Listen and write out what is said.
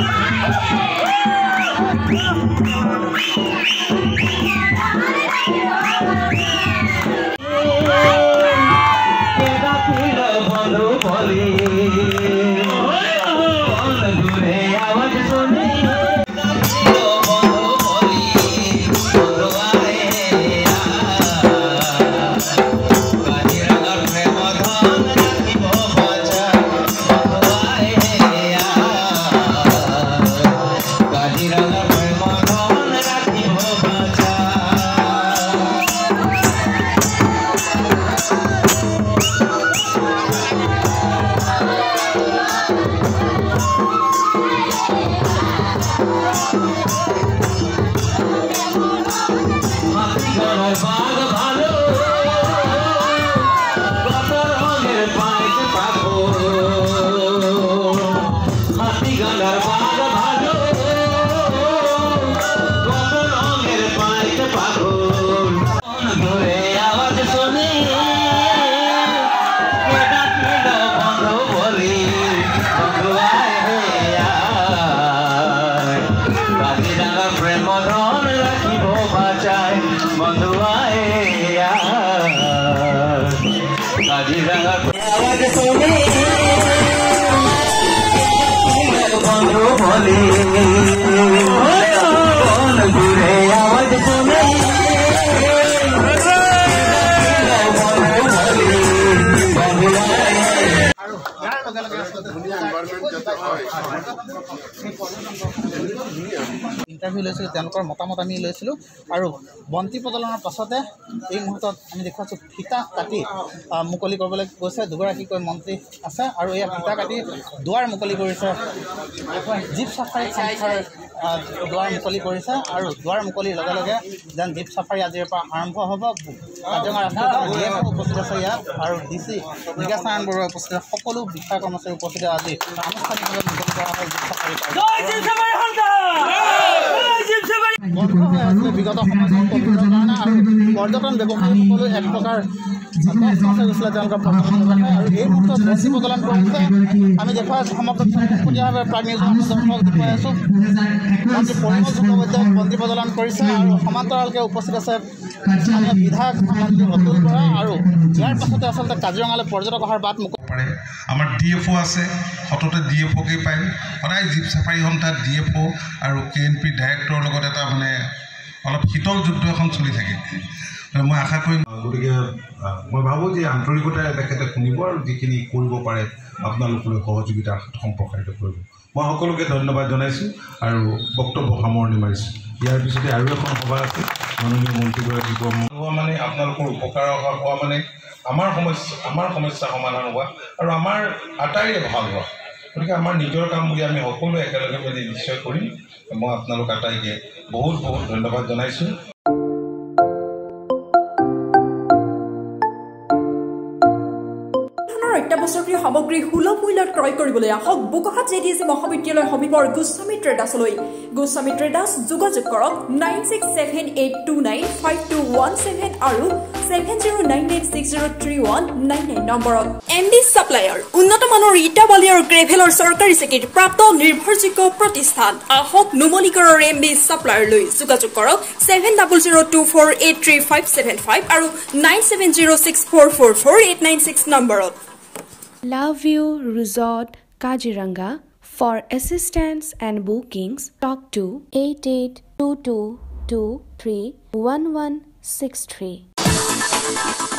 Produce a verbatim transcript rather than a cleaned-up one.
Interview লৈছিলোঁ, তেওঁলোকৰ মতামত আমি লৈছিলোঁ আৰু বন্তি প্ৰজ্বলনৰ পাছতে এই মুহূৰ্তত আমি দেখুৱাইছোঁ ফিতা কাটি মুকলি কৰিবলৈ গৈছে দুগৰাকীকৈ মন্ত্ৰী আছে আৰু এই ফিতা কাটি দুৱাৰ মুকলি কৰিছে জীপ চাফাৰী সংস্থাৰ দুৱাৰ মুকলি কৰিছে আৰু দুৱাৰ মুকলিৰ লগে লগে যেন জীপ চাফাৰী আজিৰ পৰা আৰম্ভ হ'ব। কাজিৰঙা ৰাষ্ট্ৰীয় উদ্যানৰ ডি এফ উপস্থিত আছে ইয়াত আৰু ডি চি বিকাশ নাৰায়ণ বৰুৱা উপস্থিত সকলো বিষয়া কৰ্মচাৰী উপস্থিত আজি আনুষ্ঠানিকভাৱে মুকলি কৰা হয় জীপ চাফাৰী বিগত সমাজৰ কভিডৰ কাৰণে আৰু পৰ্যটন ব্যৱসায়ীসকলো এক প্ৰকাৰ গৈছিলে তেওঁলোকৰ পৰ্যটন ব্যৱসায় আৰু এই মুহূৰ্তত বন্তি প্ৰজ্বলন কৰিছে। আমি দেখুৱাই আছোঁ সমগ্ৰ পোনপটীয়াভাৱে প্ৰায় মিউজিয়াম দৰ্শকক দেখুৱাই আছোঁ মন্ত্ৰী পৰিমল শুক্লবৈদ্যই বন্তি প্ৰজ্বলন কৰিছে আৰু সমান্তৰালকৈ উপস্থিত আছে স্থানীয় বিধায়ক মন্ত্ৰী অতুল বৰা আৰু ইয়াৰ পাছতে আচলতে কাজিৰঙালৈ পৰ্যটক অহাৰ বাট মুকলি পাৰে। আমাৰ ডি এফ অ' আছে, সততে ডি এফ অ'কে পায়, সদায় জীপ চাফাৰী সন্থাত ডি এফ অ' আৰু কে এন পি ডাইৰেক্টৰৰ লগত এটা মানে অলপ শীতল যুদ্ধ এখন চলি থাকে। মই আশা কৰিম, গতিকে মই ভাবোঁ যে আন্তৰিকতাৰে তেখেতে শুনিব আৰু যিখিনি কৰিব পাৰে আপোনালোকলৈ সহযোগিতা সম্প্ৰসাৰিত কৰিব। মই সকলোকে ধন্যবাদ জনাইছোঁ আৰু বক্তব্য সামৰণি মাৰিছোঁ। ইয়াৰ পিছতে আৰু এখন সভা আছে মাননীয় মন্ত্ৰীগৰাকী হোৱা মানে আপোনালোকৰ উপকাৰ হোৱা মানে আমাৰ সমস্যা আমাৰ সমস্যা সমাধান হোৱা আৰু আমাৰ আটাইৰে ভাল হোৱা। গতিকে আমাৰ নিজৰ কাম বুলি আমি সকলোৱে একেলগে মিলি নিশ্চয় কৰিম। মই আপোনালোক আটাইকে বহুত বহুত ধন্যবাদ জনাইছোঁ। অত্যাৱশ্যকীয় সামগ্ৰী সুলভ মূল্যত ক্ৰয় কৰিবলৈ আহক Bokakhat J D S C মহাবিদ্যালয় সমীপৰ গোস্বামী ট্ৰেডাৰ্ছলৈ। গোস্বামী ট্ৰেডাৰ্ছ যোগাযোগ কৰক nine six seven eight two nine five two one seven আৰু seven zero' nine nine six zero' three one nine nine নম্বৰত। এম ডি ছাপ্লায়াৰ উন্নত মানৰ ইটা বালি আৰু গ্ৰেভেলৰ চৰকাৰী স্বীকৃতি প্ৰাপ্ত নিৰ্ভৰযোগ্য প্ৰতিষ্ঠান। আহক নুমলীগড়ৰ এম ডি ছাপ্লায়াৰলৈ যোগাযোগ কৰক seven double zero' two four eight three five seven five আৰু nine seven zero' six four four four eight nine six নম্বৰত। Love View Resort Kaziranga. For assistance and bookings, talk to eight eight two two two three one one six three.